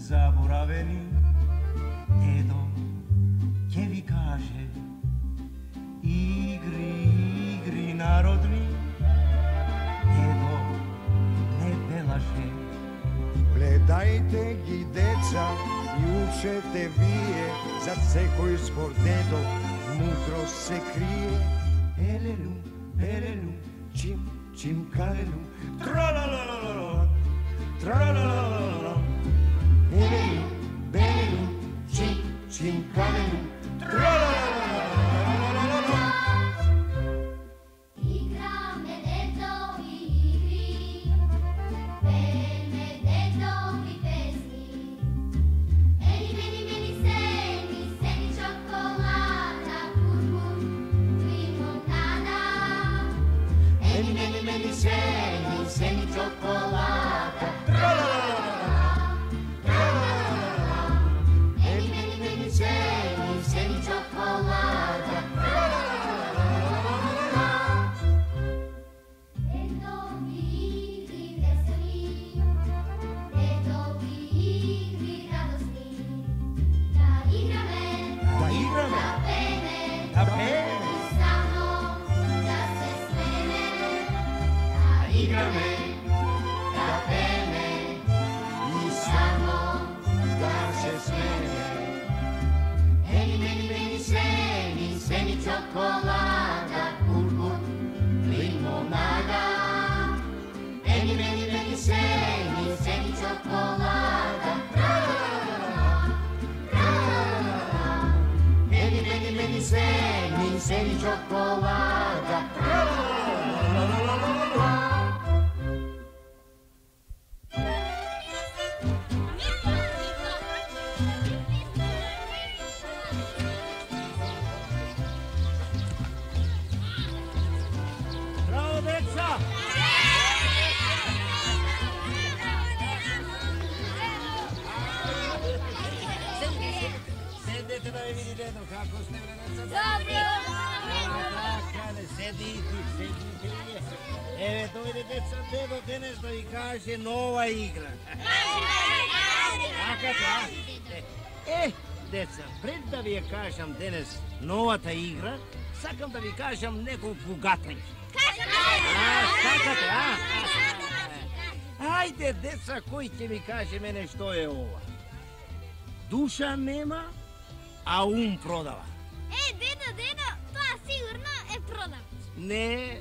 zaboravení. Dedo, ќе ви каже, игри народни. Дедо не белаше. Гледайте ги, деца, и учете вие, зад секој збор дедо мудрост се крие. Елелу, елелу, чим, чим, калелу, тралалалала, тралалалала. Елелу, белелу, чим, чим, калелу, тралалалала. Semi cioccolata, semi cioccolata. Dedo igri veseli, dedo igri radosni. Da igrame, da bene, samo da se smene. Da igrame. Cioccolata, bulbul, limonada. Eni, meni, meni, semi cioccolata. Eni, meni, meni, semi cioccolata. Седете да ви видите како сте, бре, деца. Добро! Така, не седите. Еве, дојде деца, дедо денес да ви каже нова игра. Деца, пред да ви ја кажам денес новата игра, сакам да ви кажам неколку гатања. Сакате, а? Ајде, деца, кој ќе ми каже мене што е ова? Душа нема, а ум продава. Дедо, тоа сигурно е продавач. Не.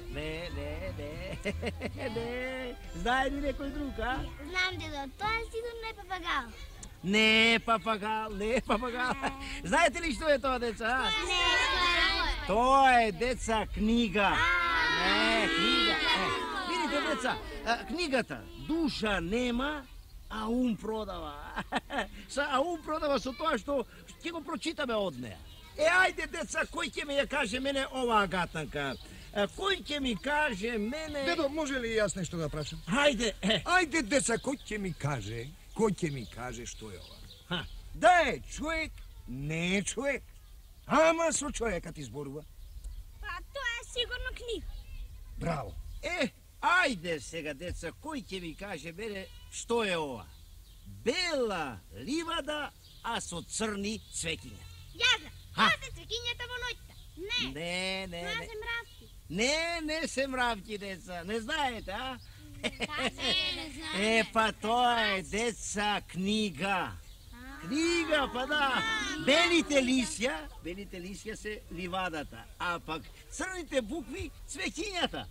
Знае ли некој друг, а? Знам, дедо, тоа сигурно е папагал. Не е папагал. Знаете ли што е тоа, деца? Не. Тоа е, деца, книга. Книга. Видите, деца, книгата душа нема, а ум продава. А ум продава со тоа што ќе го прочитаме од неа. Ајде, деца, кој ќе ми ја каже мене оваа гатанка? Кој ќе ми каже мене... Дедо, може ли јас нешто да прашам? Ајде, Ајде, деца, кој ќе ми каже што е ова? Да е човек, не е човек. Ама со човекот изборува. Па, тоа е сигурно книга. Браво. Ајде сега, деца, кој ќе ми каже мене што е ова? Бела ливада, а со црни цвеќиња. Јаза, тоа се цвеќињата во ноќта. Не. Тоа се мравки. Не се мравки, деца. Не знаете, а? Не знаете. Па тоа е, деца, книга. Книга, па да. Белите лисја се ливадата, а пак црните букви цвеќињата.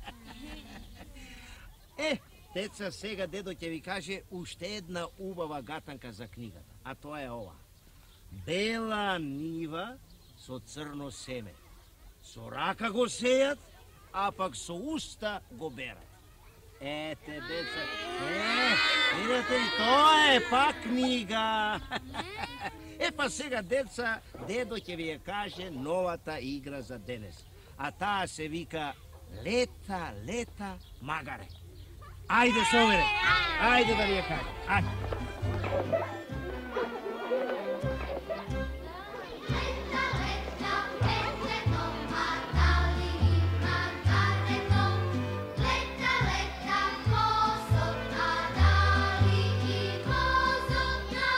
Деца, сега дедо ќе ви каже уште една убава гатанка за книгата, а тоа е ова. Бела нива со црно семе. Со рака го сејат, а пак со уста го берат. Ете, деца, видите ли, тоа е пак книга. Па сега, деца, дедо ќе ви ја каже новата игра за денес. А таа се вика Лета, магаре. Ајде со мене, ајде да ви ја кажем, ајде. Leta, ko so nadali i ko so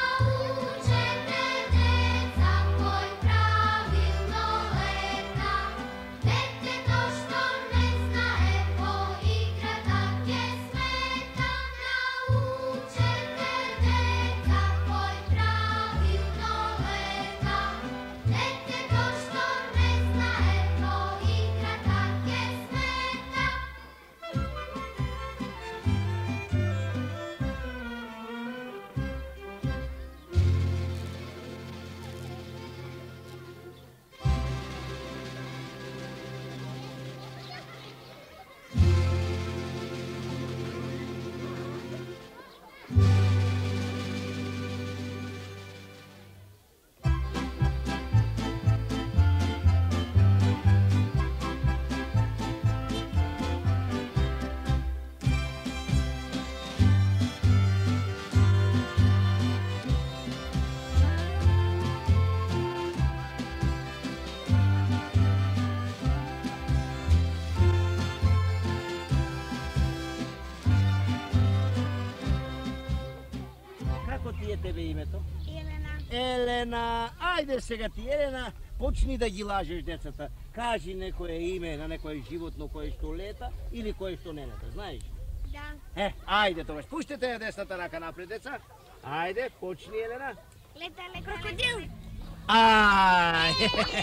ти е тебе името? Елена. Елена. Айде сега ти, Елена, почни да ги лажеш децата. Кажи некое име на некое животно кое што лета или кое што не лета, знаеш? Да. Ајде тогаш, пуштете ја десната рака напред, деца. Ајде, почни, Елена. Лета, крокодил. Ај!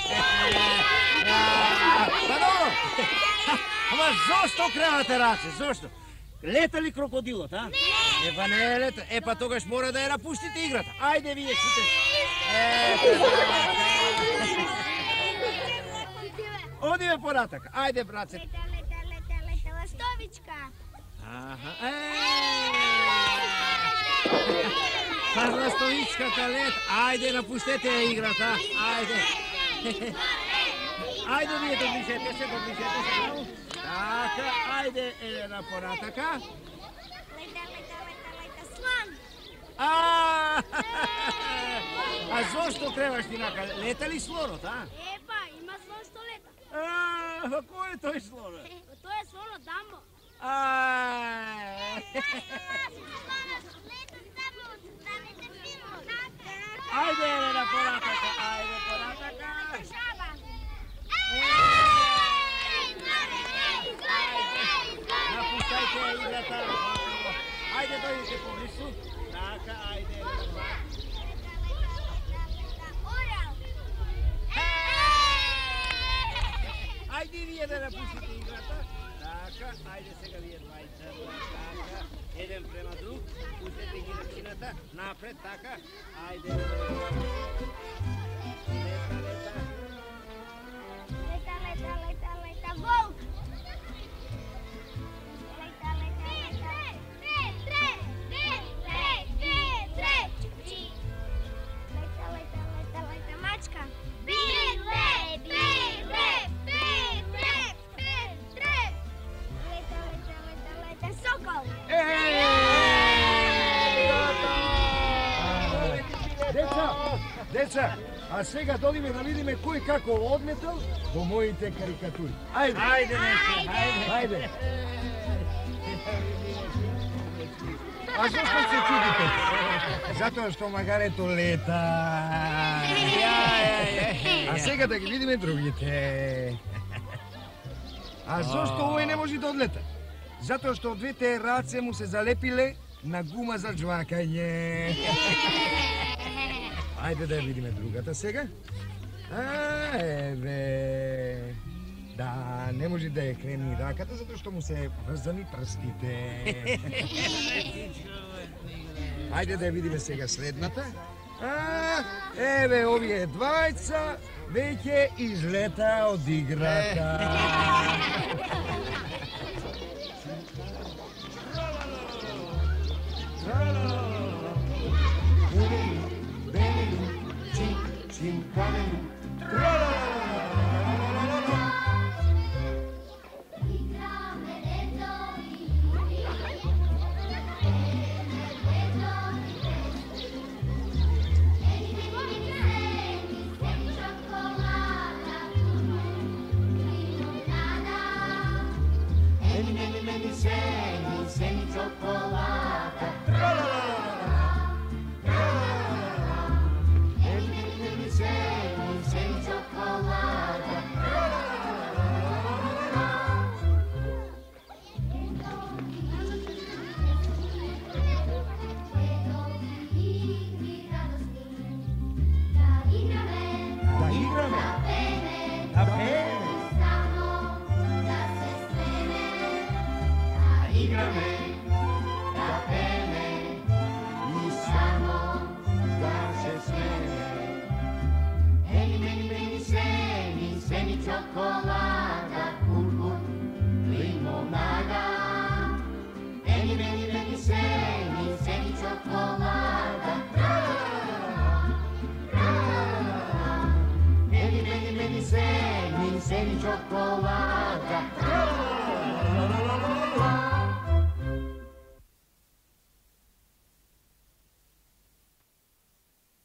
Па добро! Ама зошто кревате раце, зошто? Лета ли крокодилот, а? Не. Епа не е лета. Епа тогаш мора да ја напуштите играта. Ајде вие сите. Одиме понатак. Ајде, браце. Лета, ластовичка. Аха. Па ластовичката лет. Ајде, напуштете ја играта. Ајде. Ајде, вие доближете се, браво. Така, ајде, Елена, понатака. Лета, слон. А зошто требаш ти нака? Лета ли слонот, а? Епа, има слон што лета. Кој е тој слон? Тоа е слонот Дамбо. Ајде, Елена, понатака, ајде, понатака. Напуштајте ја играта. Ајде, дојдете поблису. Така, ајде, Елена. Ајде вие да напуштите играта. Така, ајде сега вие двајца. Така, еден према друг. Пуштете ги рачината. Напред, така. Ајде. Лета, волк. Лета, мачка. Лета, сокол. Деца, а сега додиме да видиме кој како одлетал во моите карикатури. Ајде. Ајде, ајде. Ајде. А зашто се чудите? Затоа што магарето лета. А сега да ги видиме другите. А зашто овој не може да одлета? Затоа што двете раце му се залепиле на гума за джвакање. Ајде да ја видиме другата сега. Еве. Да, не може да ја крени раката, затоа што му се врзани прстите. Ајде да ја видиме сега следната. Еве, овие двајца веќе излета од играта. Cioccolata